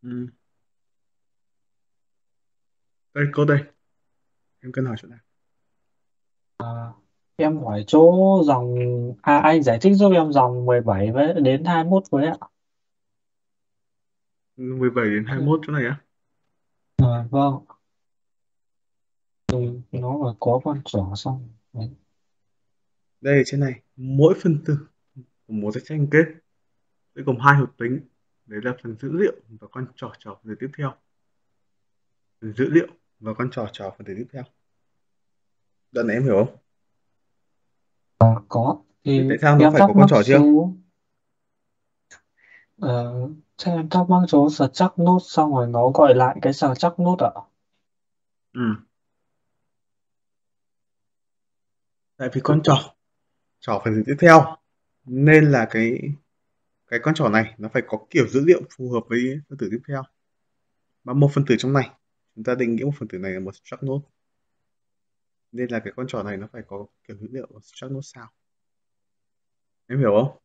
Ừ. Đây, cô đây, em cần hỏi chỗ nào? À, em hỏi chỗ dòng anh giải thích giúp em dòng 17 với đến 21 với ạ. 17 đến 21 chỗ này á? Vâng, nó là có con trỏ xong. Đấy. Đây ở trên này, mỗi phân tử của một dãy tranh kết sẽ gồm hai hợp tính. Đấy là phần dữ liệu và con trỏ trỏ phần tử tiếp theo. Phần dữ liệu và con trỏ trỏ phần tử tiếp theo. Đoạn này em hiểu không? Có Biết thì tại sao nó em phải có thắc con mắc trỏ chưa? số ờ, thế em thắc mắc số struct node xong rồi nó gọi lại cái struct node ạ. Ừ. Tại vì con trỏ trỏ phần tử tiếp theo nên là cái con trỏ này nó phải có kiểu dữ liệu phù hợp với phân tử tiếp theo. Và một phân tử trong này chúng ta định nghĩa một phân tử này là một struct node, nên là cái con trỏ này nó phải có kiểu dữ liệu struct node sao. Em hiểu không?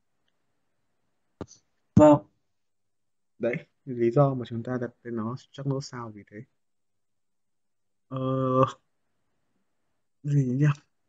Vâng, Đấy, lý do mà chúng ta đặt tên nó struct node sao vì thế. Ờ, gì nhỉ?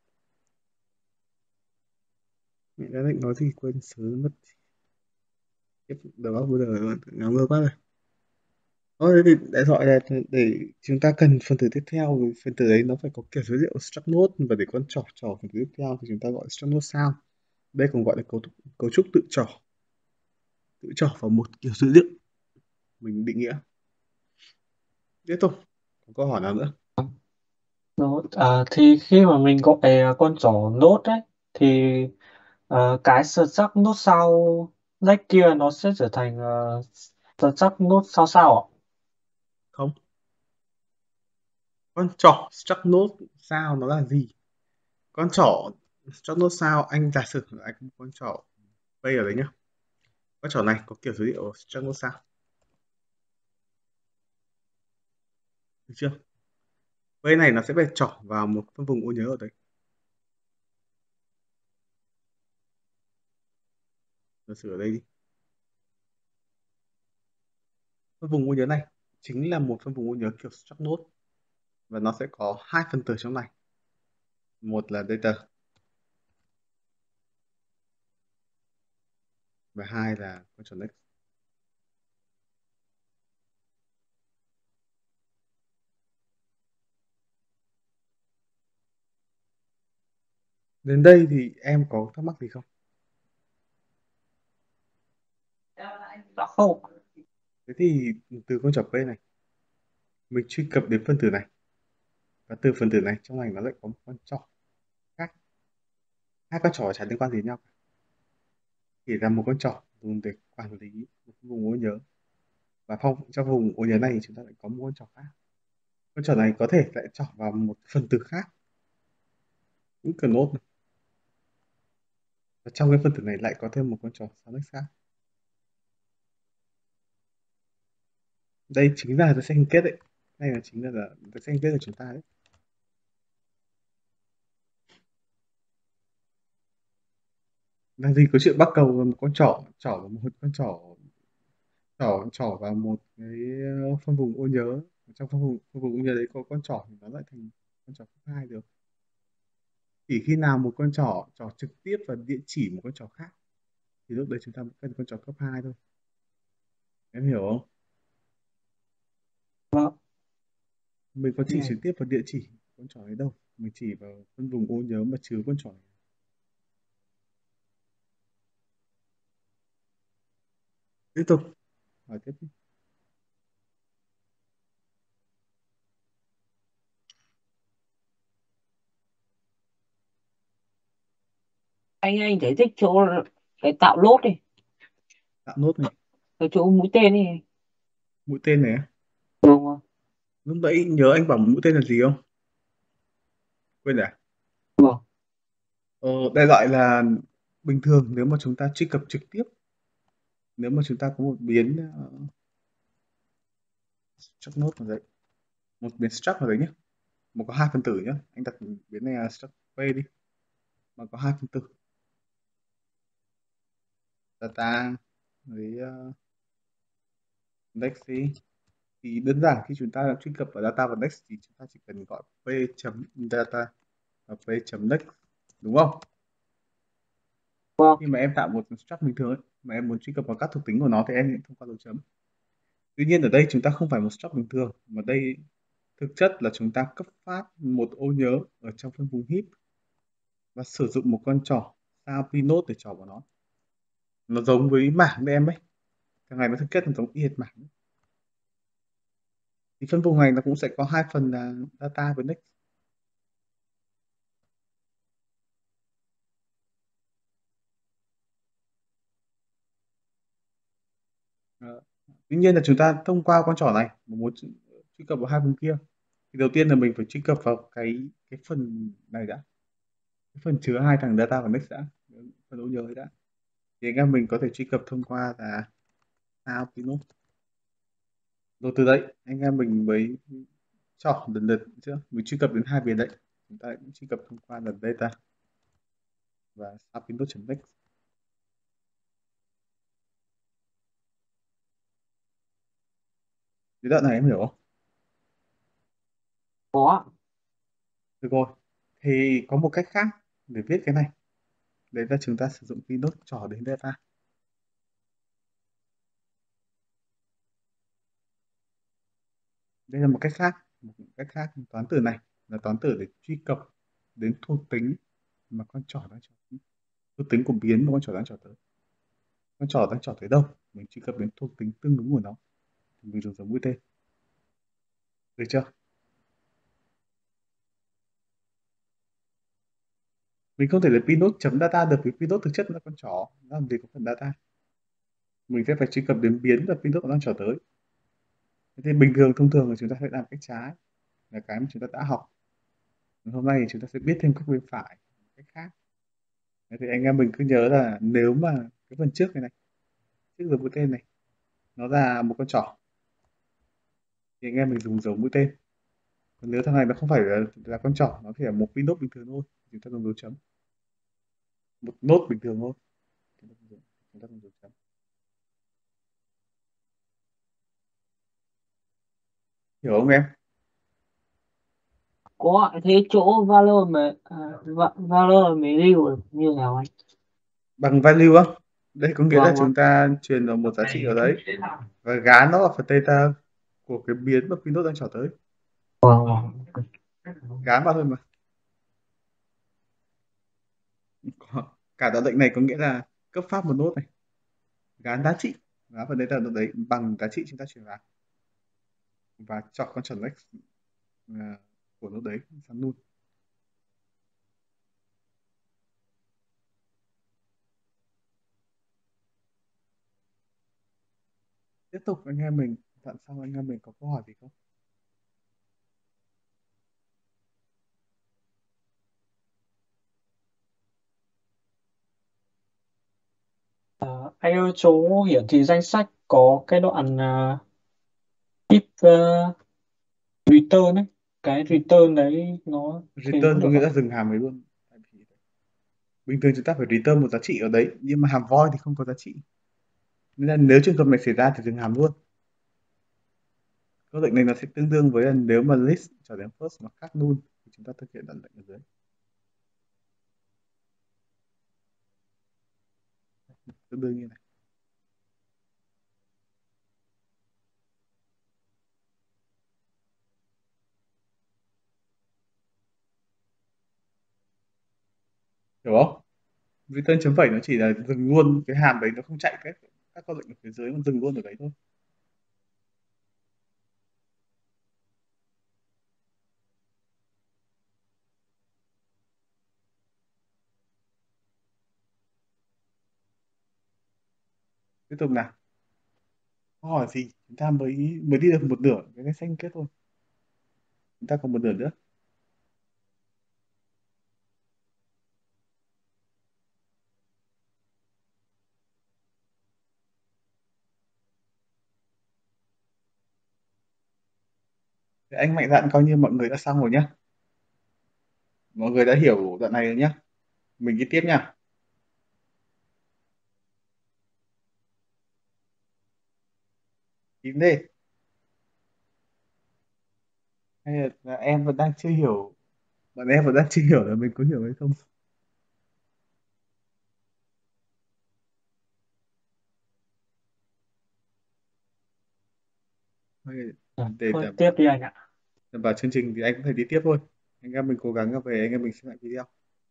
Mẹ đã định nói gì quên sớm mất. Tiếp đầu óc bây giờ ngáo ngơ quá rồi. Thế thì đại loại là để chúng ta cần phần tử tiếp theo, phần tử đấy nó phải có kiểu dữ liệu struct node, và để con trỏ trỏ phần tử tiếp theo thì chúng ta gọi struct node sao. Đây còn gọi là cấu trúc tự trỏ vào một kiểu dữ liệu mình định nghĩa. Tiếp tục, có câu hỏi nào nữa? thì khi mà mình gọi con trỏ node ấy thì cái struct node sau next kia nó sẽ trở thành struct node sao sao ạ? Không, con trỏ struct node sao nó là gì? Con trỏ struct node sao, anh giả sử là anh có một con trỏ P ở đấy nhá. Con trỏ này có kiểu dữ liệu struct node sao, được chưa? P này nó sẽ phải trỏ vào một phân vùng ô nhớ ở đấy. Giả sử ở đây đi, phân vùng ô nhớ này chính là một phân vùng ô nhớ kiểu struct node, và nó sẽ có hai phân tử trong này. Một là data và hai là con trỏ next. Đến đây thì em có thắc mắc gì không? Dạ không. Thế thì từ con trỏ P này mình truy cập đến phân tử này, và từ phân tử này trong này nó lại có một con trỏ khác. Hai con trỏ chả liên quan gì nhau cả, chỉ là một con trỏ dùng để quản lý một vùng ô nhớ. Và trong vùng ô nhớ này thì chúng ta lại có một con trỏ khác. Con trỏ này có thể lại trỏ vào một phần tử khác, cũng cần nốt này. Và trong cái phân tử này lại có thêm một con trỏ Sonic khác. Đây chính là the second kết đấy. Đây là chính là the second kết của chúng ta đấy. Làm gì có chuyện bắt cầu một con trỏ trỏ vào một con trỏ trỏ vào một cái phân vùng ô nhớ. Trong phân vùng ô nhớ đấy có con trỏ thì nó lại thành con trỏ cấp 2 được. Chỉ khi nào một con trỏ trỏ trực tiếp vào địa chỉ một con trỏ khác thì lúc đấy chúng ta mới cần con trỏ cấp 2 thôi. Em hiểu không? Vâng. Mình có chỉ Ừ. trực tiếp vào địa chỉ con trỏ ấy đâu, mình chỉ vào phân vùng ô nhớ mà chứa con trỏ này. Tiếp tục hỏi tiếp đi. Anh giải thích chỗ cái tạo lốt đi, Tạo nốt này, cái chỗ mũi tên đi. mũi tên này á. Đúng không? Lúc nãy nhớ anh bảo mũi tên là gì không? Quên rồi à? Vâng. Ờ, đại loại là bình thường nếu mà chúng ta truy cập trực tiếp, nếu mà chúng ta có một biến struct node vào đấy, một biến struct vào đấy nhé, mà có hai phân tử nhé, anh đặt biến này là struct P đi, mà có hai phân tử data với Next thì đơn giản khi chúng ta truy cập vào data vào next thì chúng ta chỉ cần gọi p.data và p.next, đúng không? Vâng. Khi mà em tạo một struct bình thường ấy, mà em muốn truy cập vào các thuộc tính của nó thì em thông qua dấu chấm. Tuy nhiên ở đây chúng ta không phải một struct bình thường, mà đây thực chất là chúng ta cấp phát một ô nhớ ở trong phân vùng heap và sử dụng một con trỏ sao pinode để trỏ vào nó. Nó giống với mảng với em ấy, thằng này nó thực chất là giống y hệt mảng. Thì phân vùng này nó cũng sẽ có hai phần là data với next. Ờ, Tuy nhiên là chúng ta thông qua con trỏ này mà muốn truy cập vào hai vùng kia thì đầu tiên là mình phải truy cập vào cái phần này đã, cái phần chứa hai thằng data và next đã, phần ô nhớ ấy đã, thì anh em mình có thể truy cập thông qua là sao pinode. Rồi từ đấy anh em mình mới chọn lần lượt chưa, mình truy cập đến hai biến đấy, chúng ta cũng truy cập thông qua là data và sao pinode.next. Cái đoạn này em hiểu không? Có. Được rồi, thì có một cách khác để viết cái này, đấy là chúng ta sử dụng pinode trỏ đến data. Đây là một cách khác, toán từ này là toán từ để truy cập đến thuộc tính mà con trỏ đang trỏ, thuộc tính của biến mà con trỏ đang trỏ tới. Con trỏ đang trỏ tới đâu mình truy cập đến thuộc tính tương ứng của nó thì mình dùng dấu mũi tên, được chưa? Mình không thể lấy pinode chấm data được vì pinode thực chất là con trỏ, nó làm gì có phần data. Mình sẽ phải truy cập đến biến và pinode nó đang trỏ tới. Thế thì bình thường thông thường là chúng ta sẽ làm cách trái, là cái mà chúng ta đã học. Hôm nay thì chúng ta sẽ biết thêm cách bên phải, cách khác. Thế thì anh em mình cứ nhớ là nếu mà cái phần trước này này, trước dấu mũi tên này, nó là một con trỏ thì anh em mình dùng dấu mũi tên. Còn nếu thằng này nó không phải là con trỏ, nó chỉ là một pinode bình thường thôi, chúng ta dùng dấu chấm. Một nốt bình thường thôi, chúng ta dùng dấu chấm. Hiểu không em? Có. Thế chỗ valor mà valor mới lưu được như nào anh? Bằng value á, đây có nghĩa là Vâng vâng. chúng ta truyền vào một giá trị ở đấy và gán nó vào phần theta của cái biến mà pinode đang trỏ tới, Vâng vâng. gán vào thôi mà. Cả đoạn lệnh này có nghĩa là cấp phát một nốt này, gán giá trị, gán phần theta ở đấy bằng giá trị chúng ta truyền vào và chọn con chuẩn next của nốt đấy sang null. Tiếp tục anh em mình, đoạn sau anh em mình có câu hỏi gì không? Anh ơi, chỗ hiển thị danh sách có cái đoạn if return ấy, cái return đấy nó thế có Return có được nghĩa không? là dừng hàm ấy luôn. Tại vì bình thường chúng ta phải return một giá trị ở đấy nhưng mà hàm void thì không có giá trị, nên là nếu trường hợp này xảy ra thì dừng hàm luôn. Câu lệnh này nó sẽ tương đương với là nếu mà list trở đến first mà khác null thì chúng ta thực hiện đoạn lệnh ở dưới, tương đương như này. Hiểu không? Return chấm phẩy nó chỉ là dừng luôn cái hàm đấy, nó không chạy các câu lệnh ở phía dưới, nó dừng luôn ở đấy thôi. Tiếp tục nào, câu hỏi gì, chúng ta mới mới đi được một nửa cái xanh kết thôi, chúng ta còn một nửa nữa. Thế anh mạnh dạn coi như mọi người đã xong rồi nhá, mọi người đã hiểu đoạn này rồi nhá, mình đi tiếp nha. Tím đi, hay là em vẫn đang chưa hiểu, bọn em vẫn đang chưa hiểu là mình có hiểu hay không. Hay là Ừ, để thôi đảm tiếp bảo, đi anh ạ. đảm bảo chương trình thì anh cũng phải đi tiếp thôi. Anh em mình cố gắng về, anh em mình xem lại video.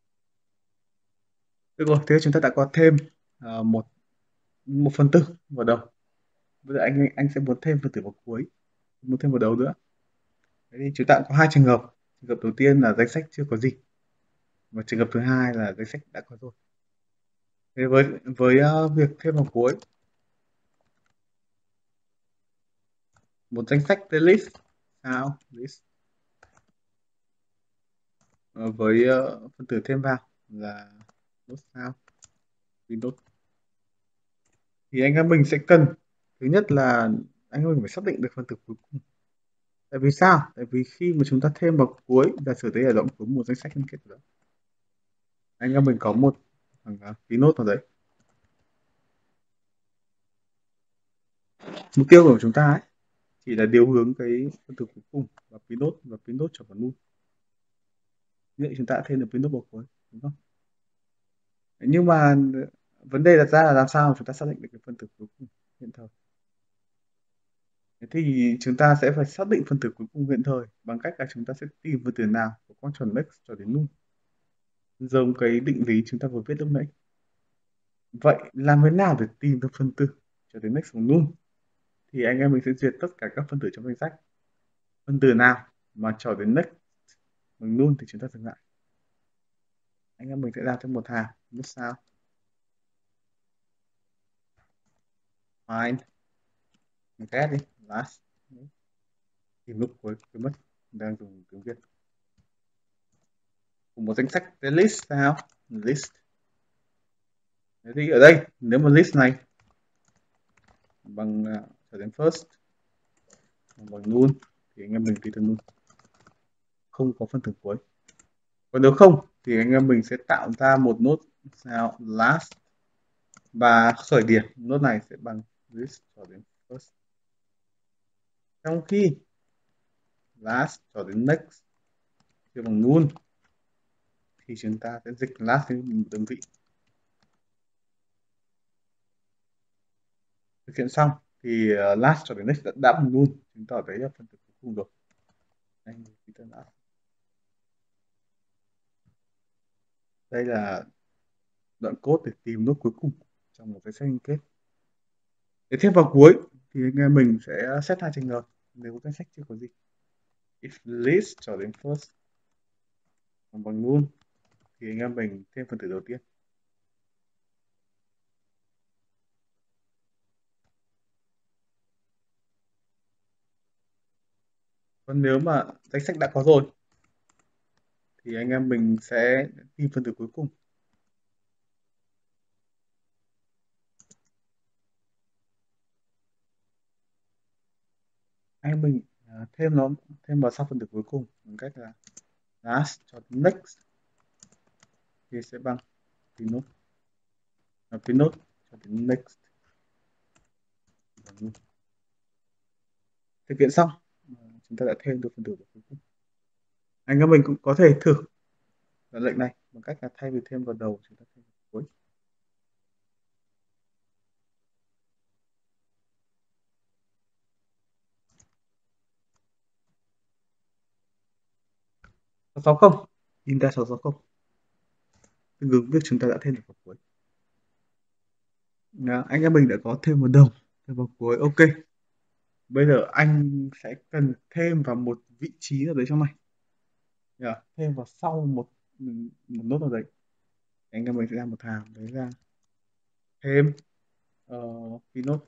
Được rồi, thế chúng ta đã có thêm một một phần tư vào đầu. Bây giờ anh sẽ muốn thêm phần tử vào cuối, muốn thêm vào đầu nữa. Thế thì chúng ta cũng có hai trường hợp. Trường hợp đầu tiên là danh sách chưa có gì, và trường hợp thứ hai là danh sách đã có rồi. Thế với việc thêm vào cuối một danh sách playlist sao list, với phần tử thêm vào là nốt sao Windows, thì anh em mình sẽ cần, thứ nhất là anh em mình phải xác định được phần tử cuối cùng. Tại vì sao? Tại vì khi mà chúng ta thêm vào cuối, giả sử đây là đoạn cuối một danh sách liên kết rồi đó, anh em mình có một thằng ký nốt vào đấy. Mục tiêu của chúng ta ấy chỉ là điều hướng cái phân tử cuối cùng và pin nốt trở vào null. Như vậy chúng ta đã thêm được pin nốt vào cuối, đúng không? Nhưng mà vấn đề đặt ra là làm sao chúng ta xác định được cái phân tử cuối cùng hiện thời. Thế thì chúng ta sẽ phải xác định phân tử cuối cùng hiện thời bằng cách là chúng ta sẽ tìm phân tử nào có con chuẩn next cho đến null, giống cái định lý chúng ta vừa viết lúc nãy. Vậy làm thế nào để tìm được phân tử cho đến next bằng null? Thì anh em mình sẽ duyệt tất cả các phân tử trong danh sách. Phân tử nào mà cho đến next bằng null thì chúng ta dừng lại. Anh em mình sẽ làm cho một hàng như sau: find, get đi, last, tìm lúc cuối quên mất, đang dùng tiếng Việt. Cùng một danh sách cái list sao list. Thế thì ở đây nếu mà list này bằng trở đến first bằng null thì anh em mình đi từ null, không có phân tử cuối. Còn nếu không thì anh em mình sẽ tạo ra một nốt sao last, và khởi điểm nốt này sẽ bằng list cho đến first. Trong khi last cho đến next chưa bằng null thì chúng ta sẽ dịch last đến đơn vị. Thực hiện xong thì last cho đến next đã bằng null, chứng tỏ đấy là phân tử cuối cùng rồi. Anh đây là đoạn code để tìm nốt cuối cùng trong một cái sách liên kết. Để thêm vào cuối thì anh em mình sẽ set hai trường hợp nếu danh sách chưa có gì. If list cho đến first bằng null thì anh em mình thêm phần tử đầu tiên. Còn nếu mà danh sách đã có rồi thì anh em mình sẽ tìm phần tử cuối cùng. Anh em mình thêm vào sau phần tử cuối cùng bằng cách là last cho đến next thì sẽ bằng pinot, và pinot cho đến next. Thực hiện xong chúng ta đã thêm được phần tử cuối cùng. Anh em mình cũng có thể thử lệnh này bằng cách là thay vì thêm vào đầu chúng ta thêm vào cuối. Sáu không, in ra 660 tương ứng việc chúng ta đã thêm được vào cuối. Đó, anh em mình đã có thêm vào đầu, thêm vào cuối, ok. Bây giờ anh sẽ cần thêm vào một vị trí ở đấy trong này. Thêm vào sau một nốt nào đấy. Anh em mình sẽ làm một hàng đấy là thêm pinot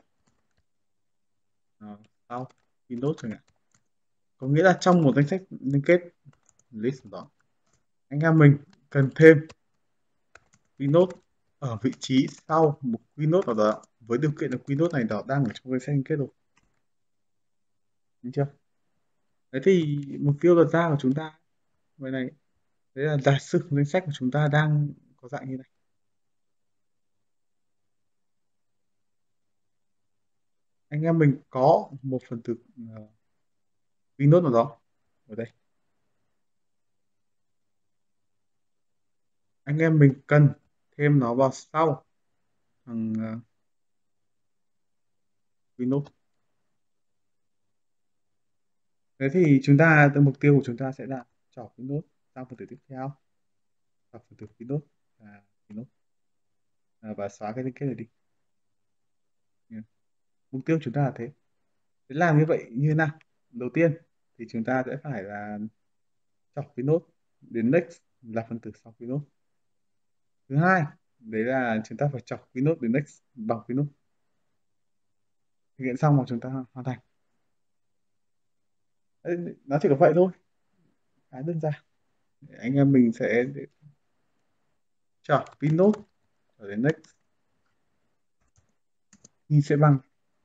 sau pinot chẳng hạn. Có nghĩa là trong một danh sách liên kết list đó, anh em mình cần thêm pinot ở vị trí sau một pinot nào đó, với điều kiện là pinot này đó đang ở trong danh sách liên kết rồi. Đúng chưa? Thế thì mục tiêu đặt ra của chúng ta vậy này, đấy là giả sử danh sách của chúng ta đang có dạng như này. Anh em mình có một phần tử vi nốt nào đó ở đây. Anh em mình cần thêm nó vào sau thằng vi nốt. Thế thì chúng ta mục tiêu của chúng ta sẽ là chọn vi nốt sang phần tử tiếp theo, chọn phần tử vi nốt và vi nốt và xóa cái liên kết này đi. Yeah. Mục tiêu chúng ta là thế. Để làm như vậy như nào? Đầu tiên thì chúng ta sẽ phải là chọn vi nốt đến next là phần tử sau vi nốt. Thứ hai, đấy là chúng ta phải chọc cái nốt đến next bằng cái nốt. Thực hiện xong mà chúng ta hoàn thành. Đấy, nó chỉ có vậy thôi, khá đơn giản. Anh em mình sẽ chọn pin nốt ở đến next y sẽ bằng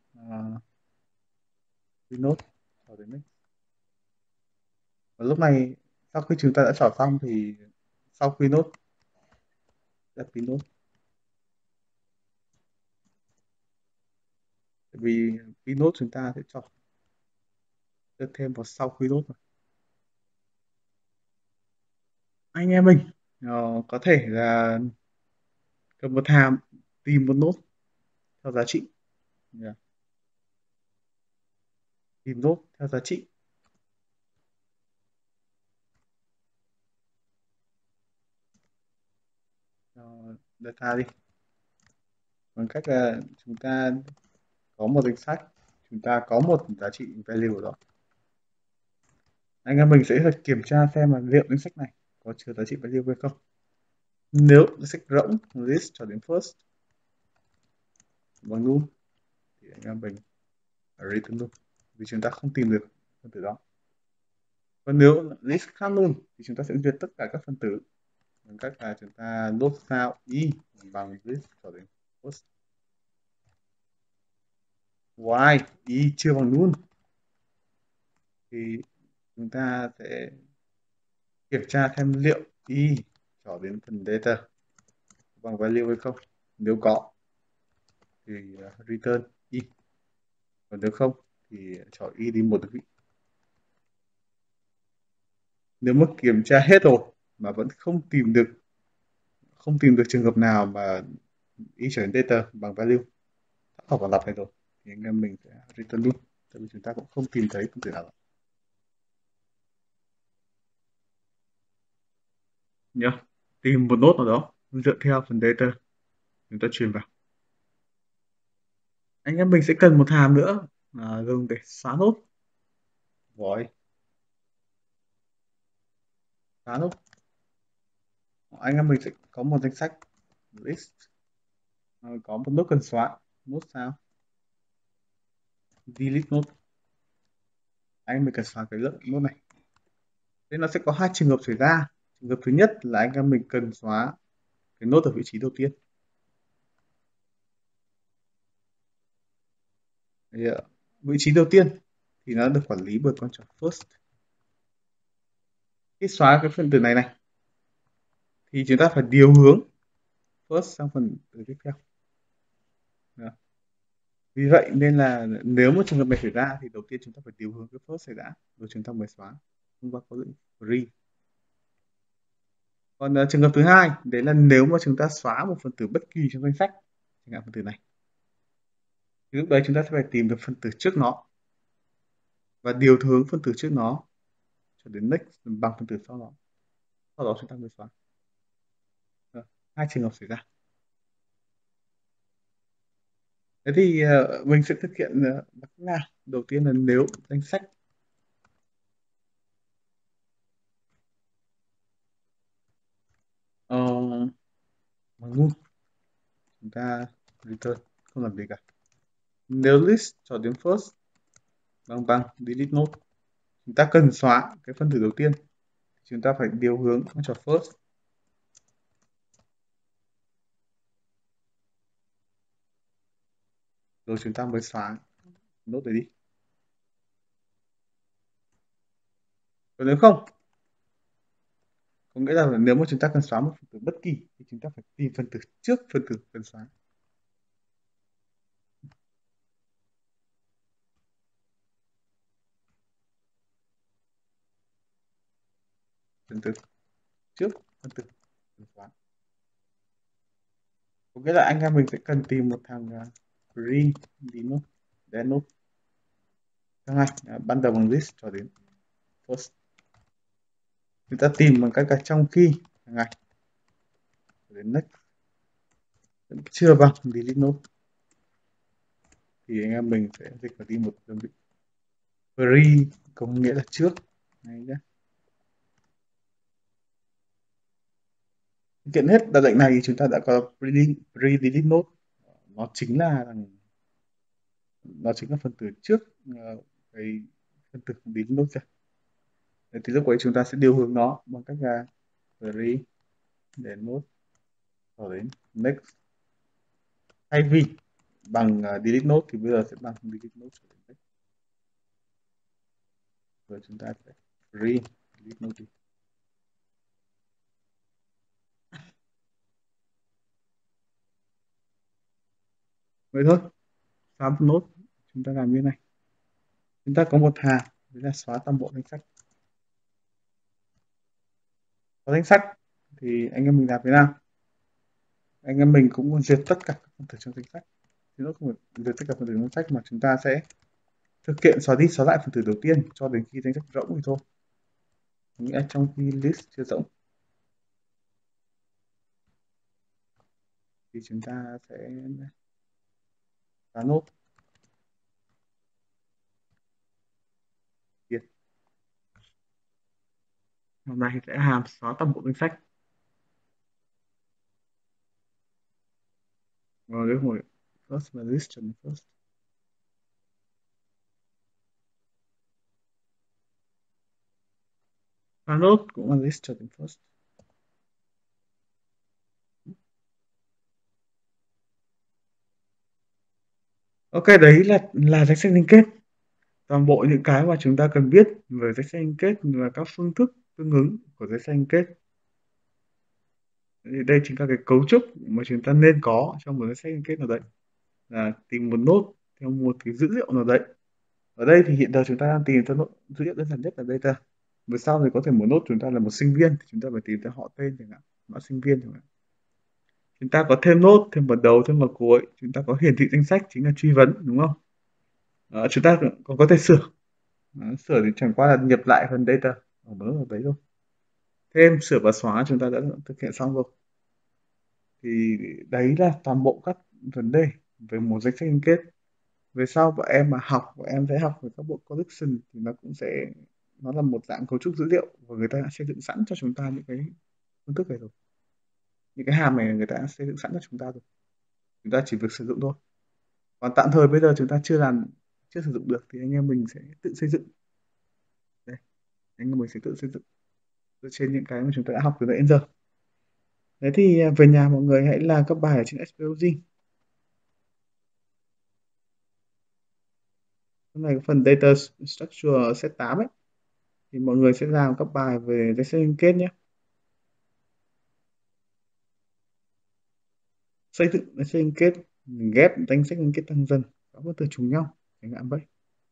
pin nốt ở đến next. Và lúc này sau khi chúng ta đã chọn xong thì sau pin nốt là pin nốt, vì pin nốt chúng ta sẽ chọn được thêm vào sau pin nốt. Anh em mình có thể là cầm một hàm tìm một nốt theo giá trị. Yeah. Tìm nốt theo giá trị. Data đi bằng cách là chúng ta có một danh sách, chúng ta có một giá trị value ở đó. Anh em mình sẽ kiểm tra xem là liệu danh sách này có chứa giá trị value hay không. Nếu danh sách rỗng list cho đến first bằng null thì anh em mình return null vì chúng ta không tìm được phần tử đó. Còn nếu list khác null thì chúng ta sẽ duyệt tất cả các phần tử bằng cách là chúng ta lốt sao y bằng list cho đến first. Why y chưa bằng null thì chúng ta sẽ kiểm tra xem liệu y cho đến phần data bằng value hay không. Nếu có thì return y, còn nếu không thì cho y đi một đơn vị. Nếu mà kiểm tra hết rồi mà vẫn không tìm được trường hợp nào mà y trở đến data bằng value hoặc là lặp này rồi thì anh em mình sẽ return luôn, tại vì chúng ta cũng không tìm thấy phần tử nào nhá. Tìm một nốt nào đó dựa theo phần data chúng ta truyền vào. Anh em mình sẽ cần một hàm nữa dùng để xóa nốt. Rồi, xóa nốt. Anh em mình sẽ có một danh sách list, có một nốt cần xóa. Nốt sao? Delete nốt. Anh mình cần xóa cái lượng nốt này. Thế nó sẽ có hai trường hợp xảy ra. Trường hợp thứ nhất là anh em mình cần xóa cái nốt ở vị trí đầu tiên. Thì, vị trí đầu tiên thì nó được quản lý bởi con trò first. Khi xóa cái phần tử này này thì chúng ta phải điều hướng first sang phần tử tiếp theo. Đó. Vì vậy nên là nếu một trường hợp này xảy ra thì đầu tiên chúng ta phải điều hướng cái first xảy ra rồi chúng ta mới xóa thông qua có lệnh free. Còn trường hợp thứ hai đấy là nếu mà chúng ta xóa một phần tử bất kỳ trong danh sách, chẳng hạn phần tử này, thì lúc đấy chúng ta sẽ phải tìm được phần tử trước nó và điều hướng phần tử trước nó cho đến next bằng phần tử sau đó chúng ta mới xóa. Đó. Hai trường hợp xảy ra. Thế thì mình sẽ thực hiện bằng cách nào? Đầu tiên là nếu danh sách uh, bằng null, chúng ta return không làm gì cả. Nếu list cho đến first bằng delete node, chúng ta cần xóa cái phân tử đầu tiên, chúng ta phải điều hướng cho first rồi chúng ta mới xóa node đấy đi. Còn nếu không, có nghĩa là nếu mà chúng ta cần xóa một phần tử bất kỳ thì chúng ta phải tìm phần tử trước phần tử cần xóa. phần tử trước phân tử từ khóa. Có nghĩa là anh em mình sẽ cần tìm một thằng pre denote denote thằng này ban đầu bằng list cho đến first. Chúng ta tìm bằng cách là trong khi thằng này đến next chưa bằng delete node thì anh em mình sẽ dịch vào đi một đơn vị pre có nghĩa là trước này nhé. Kiện hết đặc lệnh này thì chúng ta đã có pre delete node, nó chính là phần tử trước cái phần tử delete node ra. Thì lúc ấy chúng ta sẽ điều hướng nó bằng cách là pre để node rồi đến next, thay vì bằng delete node thì bây giờ sẽ bằng delete node cho đến next. Rồi chúng ta sẽ pre delete node đi. Vậy thôi, xóa một nốt chúng ta làm như này. Chúng ta có một hàng đấy là xóa toàn bộ danh sách. Có danh sách thì anh em mình làm thế nào? Anh em mình cũng duyệt tất cả các phần tử trong danh sách. Chứ nó không phải duyệt tất cả phần tử trong danh sách mà chúng ta sẽ thực hiện xóa đi xóa lại phần tử đầu tiên cho đến khi danh sách rỗng thì thôi. Nghĩa là trong khi list chưa rỗng thì chúng ta sẽ xóa nốt tiền. Hôm nay sẽ hàm xóa toàn bộ danh sách. Rồi nếu hồi first và list cho first. Xóa nốt cũng là list cho đến first. Ok, đấy là danh sách liên kết. Toàn bộ những cái mà chúng ta cần biết về danh sách liên kết và các phương thức tương ứng của danh sách liên kết. Đây chính là cái cấu trúc mà chúng ta nên có trong một danh sách liên kết nào đấy, là tìm một node theo một cái dữ liệu nào đấy. Ở đây thì hiện giờ chúng ta đang tìm cho dữ liệu đơn giản nhất là data. Về sau thì có thể một node chúng ta là một sinh viên thì chúng ta phải tìm theo họ tên chẳng hạn, mã sinh viên chẳng hạn. Chúng ta có thêm node, thêm vào đầu, thêm vào cuối, chúng ta có hiển thị danh sách chính là truy vấn, đúng không? Chúng ta còn có thể sửa. Sửa thì chẳng qua là nhập lại phần data ở một node đấy thôi. Thêm, sửa và xóa chúng ta đã thực hiện xong rồi. Thì đấy là toàn bộ các vấn đề về một danh sách liên kết. Về sau bọn em mà học, bọn em sẽ học về các bộ collection thì nó là một dạng cấu trúc dữ liệu và người ta đã xây dựng sẵn cho chúng ta những cái phương thức này rồi, những cái hàm này người ta đã xây dựng sẵn cho chúng ta rồi, chúng ta chỉ việc sử dụng thôi. Còn tạm thời bây giờ chúng ta chưa sử dụng được thì anh em mình sẽ tự xây dựng. Đây, anh em mình sẽ tự xây dựng dựa trên những cái mà chúng ta đã học từ nãy đến giờ. Thế thì về nhà mọi người hãy làm các bài ở trên SPLG. Cái này có phần data structure set 8 ấy, thì mọi người sẽ làm các bài về danh sách liên kết nhé. Xây dựng danh sách liên kết, ghép danh sách liên kết tăng dần các phần tử trùng nhau chẳng hạn vậy.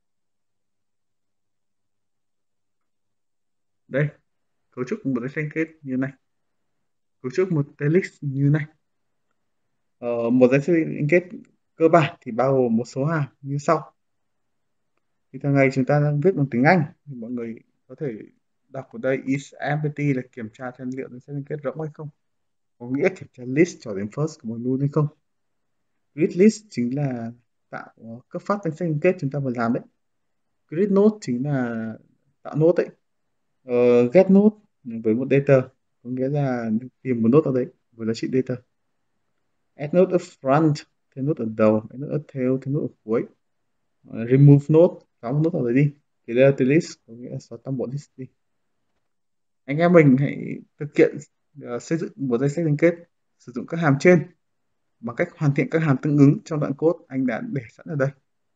Đây, cấu trúc một danh sách liên kết như này, cấu trúc một list như này. Một danh sách liên kết cơ bản thì bao gồm một số hàm như sau. Thì thường ngày chúng ta đang viết bằng tiếng Anh thì mọi người có thể đọc ở đây is empty là kiểm tra xem liệu danh sách liên kết rỗng hay không, có nghĩa kiểm tra list cho đến first của một luôn hay không. Grid list chính là tạo cấp phát danh sách liên kết chúng ta vừa làm đấy. Grid node chính là tạo node đấy. Get node với một data có nghĩa là tìm một node ở đấy với giá trị data. Add node up front, thêm node ở đầu, add node ở tail, thêm node ở cuối. Remove node, xóa một node ở đấy đi. Thì đây là từ list có nghĩa là xóa toàn bộ list đi. Anh em mình hãy thực hiện xây dựng một danh sách liên kết sử dụng các hàm trên bằng cách hoàn thiện các hàm tương ứng trong đoạn code anh đã để sẵn ở đây.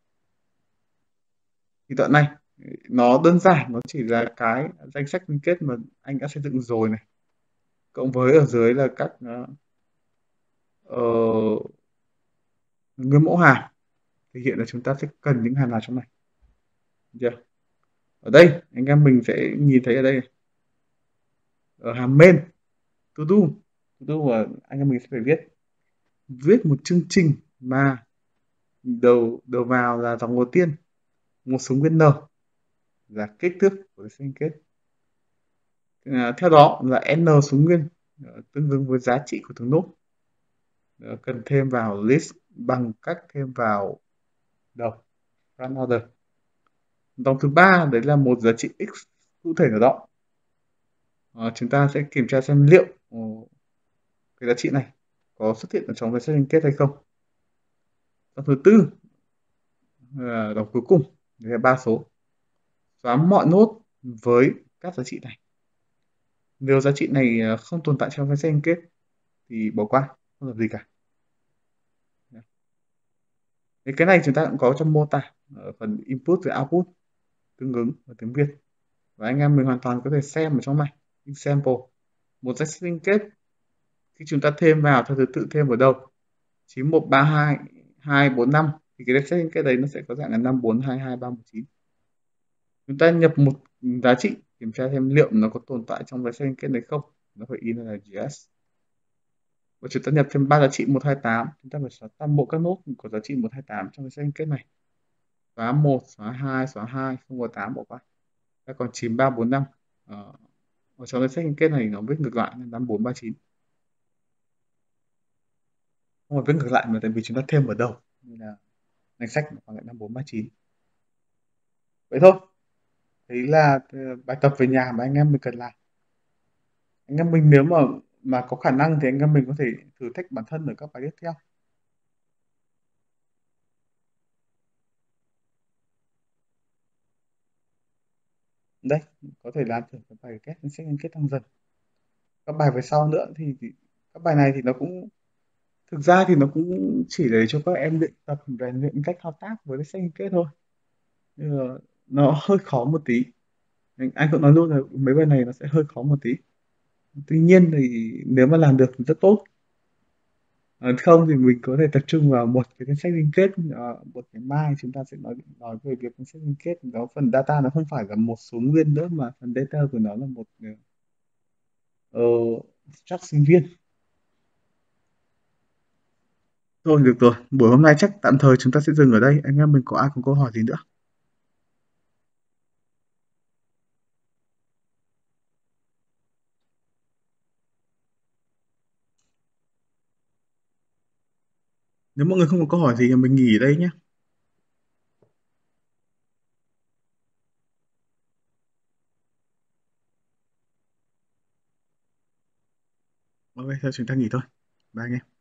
Thì đoạn này nó đơn giản, nó chỉ là cái danh sách liên kết mà anh đã xây dựng rồi này, cộng với ở dưới là các uh, nguyên mẫu hàm thể hiện là chúng ta sẽ cần những hàm nào trong này. Được chưa? Ở đây anh em mình sẽ nhìn thấy ở đây ở hàm main to do. To do mà anh em mình sẽ phải viết một chương trình mà đầu đầu vào là dòng đầu tiên một số nguyên n là kích thước của cái liên kết. Theo đó là n số nguyên tương ứng với giá trị của từng nốt cần thêm vào list bằng cách thêm vào đầu run order. Dòng thứ ba đấy là một giá trị x cụ thể nào đó. Chúng ta sẽ kiểm tra xem liệu cái giá trị này có xuất hiện ở trong cái set liên kết hay không. Dòng thứ tư là dòng cuối cùng, đấy là ba số. Xóa mọi nốt với các giá trị này. Nếu giá trị này không tồn tại trong cái set liên kết thì bỏ qua, không làm gì cả. Thì cái này chúng ta cũng có trong mô tả ở phần input và output tương ứng ở tiếng Việt. Và anh em mình hoàn toàn có thể xem ở trong này. Example. Một set liên kết khi chúng ta thêm vào theo thứ tự thêm vào đâu 9132 245 thì cái set liên kết đấy nó sẽ có dạng là 5422319. Chúng ta nhập một giá trị kiểm tra xem liệu nó có tồn tại trong cái set liên kết đấy không, nó phải in là GS. Và chúng ta nhập thêm ba giá trị 128, chúng ta phải xóa toàn bộ các nốt của giá trị 128 trong cái set liên kết này. Xóa 1, xóa 2, không có 8 bỏ qua. Ta còn 9345. Ở trong cái set liên kết này nó viết ngược lại là 5439. Không phải viết ngược lại mà tại vì chúng ta thêm ở đầu nên là danh sách nó còn lại 5439. Vậy thôi. Đấy là bài tập về nhà mà anh em mình cần làm. Anh em mình nếu mà có khả năng thì anh em mình có thể thử thách bản thân ở các bài tiếp theo. Đây, có thể làm thử các bài kết sẽ liên kết tăng dần. Các bài về sau nữa thì các bài này thì nó cũng thực ra thì nó cũng chỉ để cho các em luyện tập rèn luyện cách thao tác với cái sách liên kết thôi. Nhưng mà nó hơi khó một tí. Anh cũng nói luôn là mấy bài này nó sẽ hơi khó một tí. Tuy nhiên thì nếu mà làm được thì rất tốt. Không thì mình có thể tập trung vào một cái danh sách liên kết. Một cái mai chúng ta sẽ nói về việc danh sách liên kết, đó phần data nó không phải là một số nguyên nữa mà phần data của nó là một ờ, chắc sinh viên. Thôi được rồi, buổi hôm nay chắc tạm thời chúng ta sẽ dừng ở đây. Anh em mình có ai có câu hỏi gì nữa? Nếu mọi người không có câu hỏi gì thì mình nghỉ ở đây nhé. Ok, thôi chúng ta nghỉ thôi. Bye anh em.